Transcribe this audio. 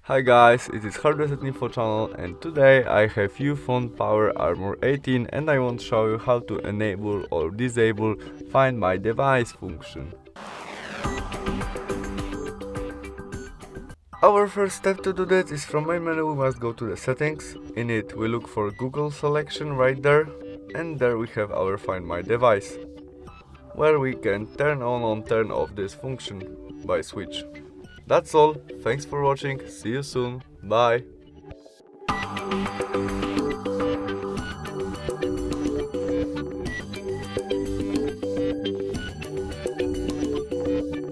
Hi guys, it is Hardware Info channel and today I have Ulefone Power Armor 18 and I want to show you how to enable or disable Find My Device function. Our first step to do that is from main menu we must go to the settings. In it we look for Google selection right there, and there we have our Find My Device, where we can turn on or turn off this function by switch. That's all, thanks for watching, see you soon, bye!